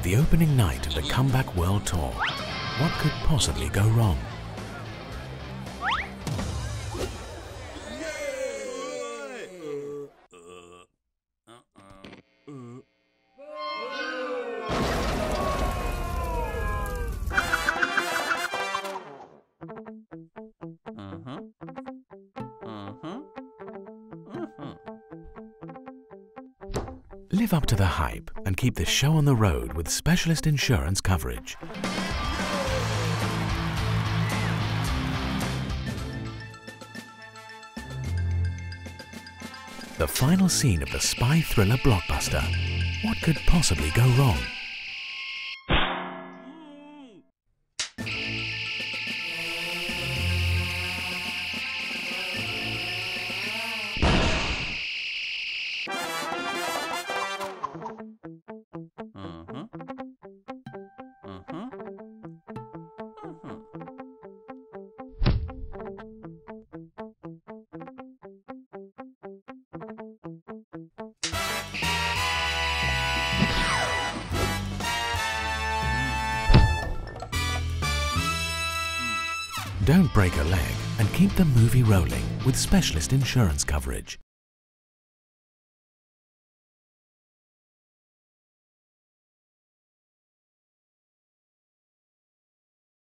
the opening night of the Comeback World Tour. What could possibly go wrong? Live up to the hype and keep the show on the road with specialist insurance coverage. The final scene of the spy thriller blockbuster. What could possibly go wrong? Don't break a leg and keep the movie rolling with specialist insurance coverage.